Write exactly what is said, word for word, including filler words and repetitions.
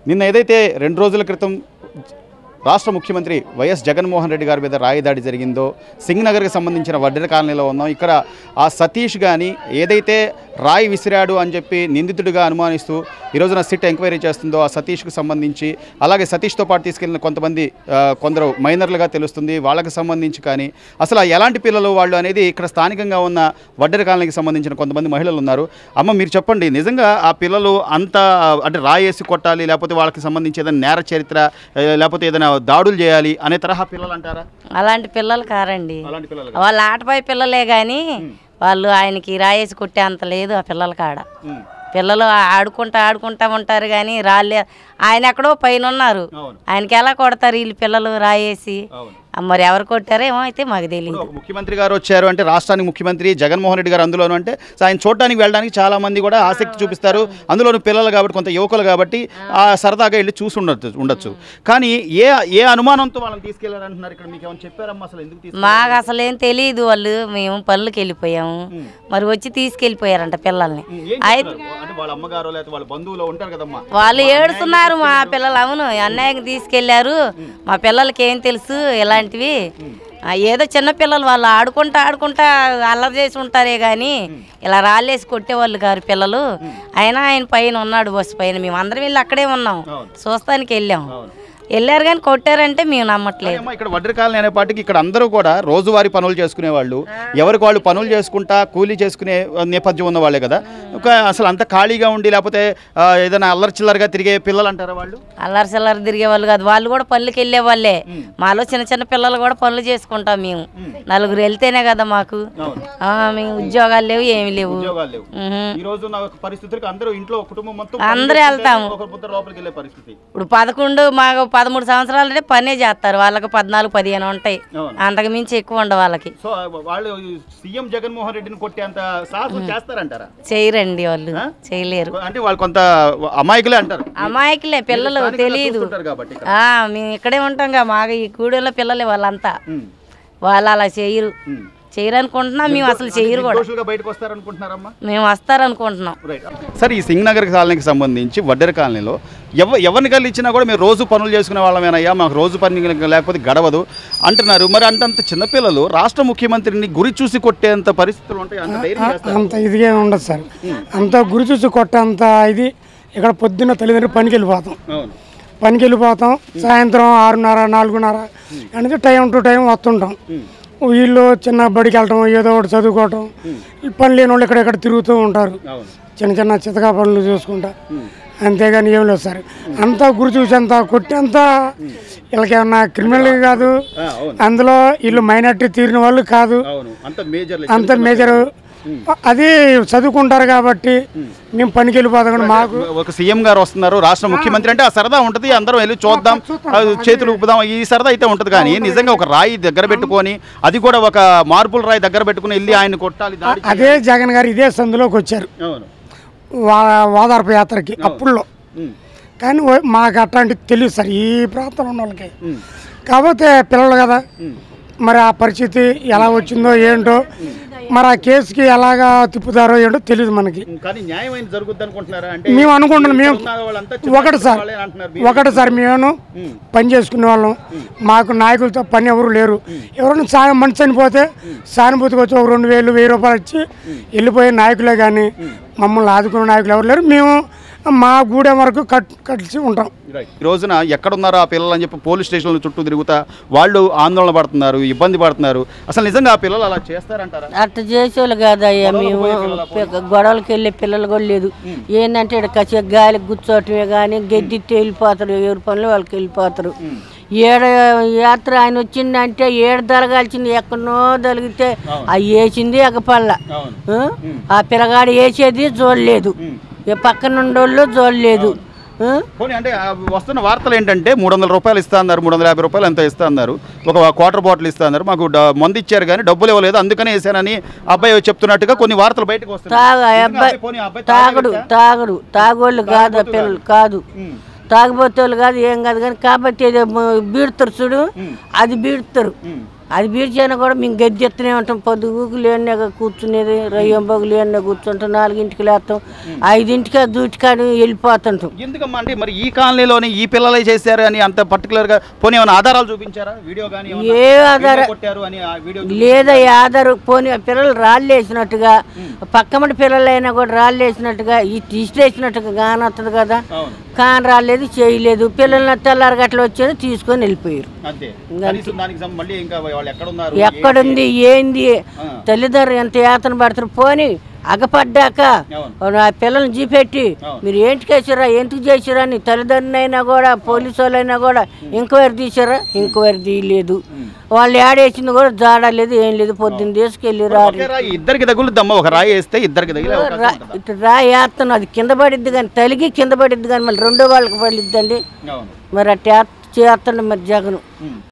నిన్న ఏదైతే రెండు రోజుల క్రితం రాష్ట్ర ముఖ్యమంత్రి వైఎస్ జగన్మోహన్ రెడ్డి గారి మీద రాయి దాడి జరిగిందో సింగనగర్కి సంబంధించిన వడ్డెర కాలనీలో ఉన్నాం. ఇక్కడ ఆ సతీష్ కానీ ఏదైతే రాయి విసిరాడు అని చెప్పి నిందితుడిగా అనుమానిస్తూ ఈ రోజున సిట్ ఎంక్వైరీ చేస్తుందో ఆ సతీష్కు సంబంధించి, అలాగే సతీష్తో పాటు తీసుకెళ్లిన కొంతమంది కొందరు మైనర్లుగా తెలుస్తుంది, వాళ్ళకి సంబంధించి కానీ అసలు ఎలాంటి పిల్లలు వాళ్ళు అనేది ఇక్కడ స్థానికంగా ఉన్న వడ్డెర కాలనీకి సంబంధించిన కొంతమంది మహిళలు ఉన్నారు. అమ్మ మీరు చెప్పండి, నిజంగా ఆ పిల్లలు అంత అంటే రాయి వేసి కొట్టాలి, లేకపోతే వాళ్ళకి సంబంధించి ఏదైనా నేర చరిత్ర, లేకపోతే ఏదైనా దాడులు చేయాలి అనే తరహా పిల్లలు అంటారా? అలాంటి పిల్లలు కారండి, వాళ్ళ ఆటపై పిల్లలే కానీ వాళ్ళు ఆయనకి రాయేసి కొట్టే అంత లేదు ఆ పిల్లల కాడ. పిల్లలు ఆడుకుంటా ఆడుకుంటా ఉంటారు కానీ రాలే, ఆయన ఎక్కడో పైన ఉన్నారు, ఆయనకి ఎలా కొడతారు వీళ్ళు పిల్లలు రాయేసి? మరి ఎవరు కొట్టారో ఏమో అయితే మాకు తెలియదు. ముఖ్యమంత్రి గారు వచ్చారు అంటే రాష్ట్రానికి ముఖ్యమంత్రి జగన్మోహన్ రెడ్డి గారు అందులోనూ అంటే ఆయన చూడడానికి వెళ్ళడానికి చాలా మంది కూడా ఆసక్తి చూపిస్తారు. అందులోనూ పిల్లలు కాబట్టి, కొంత యువకులు కాబట్టి ఆ సరదాగా వెళ్ళి చూసి ఉండొచ్చు ఉండొచ్చు కానీ ఏ ఏ అనుమానంతో వాళ్ళని తీసుకెళ్లారంటున్నారు? ఇక్కడ మీకు ఏమైనా చెప్పారమ్మా అసలు ఎందుకు? మాకు అసలు ఏం తెలియదు. వాళ్ళు మేము పనులకి వెళ్ళిపోయాము, మరి వచ్చి తీసుకెళ్ళిపోయారంట పిల్లల్ని. వాళ్ళు ఏడుస్తున్నారు మా పిల్లలు. అవును, అన్నయ్యకి తీసుకెళ్లారు, మా పిల్లలకి ఏం తెలుసు ఇలాంటివి. ఏదో చిన్న పిల్లలు వాళ్ళు ఆడుకుంటా ఆడుకుంటా అల్లరి చేసి ఉంటారే కానీ ఇలా రాళ్ళేసి కొట్టేవాళ్ళు గారు పిల్లలు. అయినా ఆయన పైన ఉన్నాడు, బస్సు పైన. మేము అందరం వెళ్ళి అక్కడే ఉన్నాం, చూస్తానికి వెళ్ళాం. వెళ్ళారు కానీ కొట్టారంటే మేము నమ్మట్లేదు. ఇక్కడ వడ్డెర కాలనీ అనే పాటికి ఇక్కడ అందరూ కూడా రోజువారీ పనులు చేసుకునే వాళ్ళు, ఎవరికి వాళ్ళు పనులు చేసుకుంటా కూలీ చేసుకునే నేపథ్యం ఉన్న వాళ్ళే కదా. ఒక అసలు అంత ఖాళీగా ఉండి లేకపోతే ఏదైనా అల్లరి చిల్లరగా తిరిగే పిల్లలు అంటారా వాళ్ళు? అల్లరి చిల్లర తిరిగే వాళ్ళు కాదు, వాళ్ళు కూడా పనులకి వెళ్ళే వాళ్ళే. మాలో చిన్న చిన్న పిల్లలు కూడా పనులు చేసుకుంటాం మేము. నలుగురు వెళ్తేనే కదా మాకు. మేము ఉద్యోగాలు లేవు, ఏమి లేవు. అందరూ వెళ్తాము. ఇప్పుడు పదకొండు మాకు పదమూడు సంవత్సరాలు అంటే పనే చేస్తారు, వాళ్ళకి పద్నాలుగు పదిహేను ఉంటాయి, అంతకు మించి ఎక్కువ ఉండవు వాళ్ళకి. సీఎం జగన్మోహన్ రెడ్డిని కొట్టేంత సాహసం చేస్తారంటారా? చేయరండి, వాళ్ళు చేయలేరు. అంటే వాళ్ళు కొంత అమాయకులే అంటారు. అమాయకులే, పిల్లలు తెలియదు. మేము ఇక్కడే ఉంటాం కదా, మాకు ఈ కూడలో పిల్లలే వాళ్ళంతా. వాళ్ళు అలా చేయరు, చేయరనుకుంటున్నాం మేము. అసలు చేయరు కూడా. మేము వస్తారనుకుంటున్నాం. సరే, ఈ సింగనగర్ కాలనీకి సంబంధించి వడ్డెర కాలనీలో ఎవ ఎవరిని కలిసినా కూడా మేము రోజు పనులు చేసుకునే వాళ్ళమేనయ్యా, మాకు రోజు పని లేకపోతే గడవదు అంటున్నారు. మరి అంతంత చిన్నపిల్లలు రాష్ట్ర ముఖ్యమంత్రిని గురి చూసి కొట్టేంత పరిస్థితులు ఉంటాయి? అంత ఇదిగా ఉండదు సార్, అంత గురి చూసి కొట్టేంత ఇది. ఇక్కడ పొద్దున్న తల్లిదండ్రులు పనికి వెళ్ళిపోతాం, పనికి వెళ్ళిపోతాం సాయంత్రం ఆరున్నర నాలుగున్నర అంటే టైం టు టైం వస్తుంటాం. వీళ్ళు చిన్న బడికి వెళ్ళటం, ఏదో ఒకటి చదువుకోవటం, పని లేని వాళ్ళు ఎక్కడెక్కడ తిరుగుతూ ఉంటారు, చిన్న చిన్న చితకా పనులు చూసుకుంటా. అంతేగాని ఏం లేదు సార్. అంతా గురి చూసేంత కొట్టేంత వీళ్ళకేమన్నా క్రిమినల్ కాదు, అందులో వీళ్ళు మైనార్టీ తీరిన వాళ్ళు కాదు, అంత మేజర్. అది చదువుకుంటారు కాబట్టి మేము పనికి వెళ్ళిపోతాం. మాకు ఒక సీఎం గారు వస్తున్నారు, రాష్ట్ర ముఖ్యమంత్రి అంటే ఆ సరదా ఉంటుంది, అందరం వెళ్ళి చూద్దాం, చేతులు ఊపుదాం, ఈ సరదా అయితే ఉంటుంది. కానీ నిజంగా ఒక రాయి దగ్గర పెట్టుకొని, అది కూడా ఒక మార్పుల రాయి దగ్గర పెట్టుకుని వెళ్ళి ఆయన కొట్టాలి. అదే జగన్ గారు ఇదే సందులోకి వచ్చారు వాదార్పు యాత్రకి అప్పుల్లో. కానీ మాకు అట్లాంటివి తెలియదు సార్ ఈ ప్రాంతంలో ఉన్న వాళ్ళకి. కాకపోతే పిల్లలు కదా, మరి ఆ పరిస్థితి ఎలా వచ్చిందో ఏంటో, మరి ఆ కేసుకి ఎలాగా తిప్పుతారో ఏంటో తెలియదు మనకి. మేము అనుకుంటున్నాం, మేము ఒకటి సార్ ఒకటి సార్ మేము పని చేసుకునే వాళ్ళం, మాకు నాయకులతో పని ఎవరు లేరు. ఎవరైనా సా మనిషి చనిపోతే సానుభూతికి వచ్చి ఒక రెండు వేలు వెయ్యి రూపాయలు ఇచ్చి వెళ్ళిపోయే నాయకులే కానీ మమ్మల్ని ఆదుకునే నాయకులు ఎవరు లేరు. మేము మా గూడెం వరకు కట్ కలిసి ఉంటాం. ఈ రోజున ఎక్కడున్నారో ఆ పిల్లలు అని చెప్పి పోలీస్ స్టేషన్ల చుట్టూ తిరుగుతా వాళ్ళు ఆందోళన పడుతున్నారు, ఇబ్బంది పడుతున్నారు. అసలు నిజంగా ఆ పిల్లలు అలా చేస్తారంటారా? అట్లా చేసేవాళ్ళు కాదయ్యా, మేము గొడవలకి వెళ్ళే పిల్లలు కూడా లేదు. ఏంటంటే ఇక్కడ కసి గాలికి కూర్చోవటమే కానీ గెద్దిట్టి వెళ్ళిపోతారు, ఎవరి పనులు వాళ్ళకి వెళ్ళిపోతారు. ఏడ యాత్ర ఆయన వచ్చిందంటే ఏడు దరగాల్సింది, ఎక్కడనో దలిగితే అవి వేసింది ఎగపల్ల. ఆ పిల్లగాడు వేసేది చూడలేదు, పక్కన ఉండోళ్ళు చూడలేదు. అంటే వస్తున్న వార్తలు ఏంటంటే మూడు వందల రూపాయలు ఇస్తా అన్నారు, మూడు వందల యాభై రూపాయలు ఎంతో ఇస్తా అన్నారు, ఒక క్వార్టర్ బాటిల్ ఇస్తా అన్నారు, మాకు మందు ఇచ్చారు కానీ డబ్బులు ఇవ్వలేదు, అందుకనే వేసానని అబ్బాయి చెప్తున్నట్టుగా కొన్ని వార్తలు బయటకు వస్తాయి. తాగుడు తాగుడు తాగోళ్ళు కాదు, పిల్లలు కాదు, తాగుబోతోళ్ళు కాదు, ఏం కాదు. కానీ కాబట్టి బీడుతారు చూడు, అది బీడుతారు. అది బీర్చైనా కూడా మేము గద్దె ఎత్తనే ఉంటాం. పొద్దుగుకు లేనిగా కూర్చునేది, రయ్యంబోగు లేనిగా కూర్చుంటాం, నాలుగింటికి లేస్తాం, ఐదింటికి దూటికాడి వెళ్ళిపోతుంటాం. ఎందుకమ్మా అంటే మరి ఈ కాలనీలోనే ఈ పిల్లలే చేశారు అని అంత పర్టికులర్గా పోనీ ఏమైనా ఆధారాలు చూపించారా? వీడియో కానీ ఏ ఆధారం కొట్టారు అని ఆ వీడియో లేదా? ఆధారం పోనీ పిల్లలు రాళ్ళు వేసినట్టుగా, పక్కమటి పిల్లలైనా కూడా రాళ్ళు వేసినట్టుగా, ఈ తీసివేసినట్టుగా కానొస్తుంది కదా. కాని రాలేదు, చేయలేదు. పిల్లల్ని తెల్లారి గట్ల వచ్చేది తీసుకొని వెళ్ళిపోయారు. ఎక్కడుంది ఏంది? తల్లిదండ్రులు ఎంత యాతన పడతారు. పోనీ అగపడ్డాక ఆ పిల్లల్ని జీపెట్టి మీరు ఏంటికి వేసారా, ఎందుకు చేసారా అని తల్లిదండ్రులైనా కూడా పోలీసు వాళ్ళైనా కూడా ఎంక్వైరీ తీసారా? ఎంక్వైరీ తీయలేదు. వాళ్ళు ఏడేసింది కూడా జాడలేదు, ఏం లేదు. పొద్దున్న తీసుకెళ్ళి రారు. ఇద్దరికి తగులుద్దమ్మా, ఒక రాయి వేస్తే ఇద్దరికి ఇటు రాయి వేస్తాను, అది కింద పడిద్ది కానీ, తలిగి కింద పడిద్ది కానీ మళ్ళీ రెండో వాళ్ళకి పడిద్దండి. మరి అట్లా చేస్తాడు మరి జగను.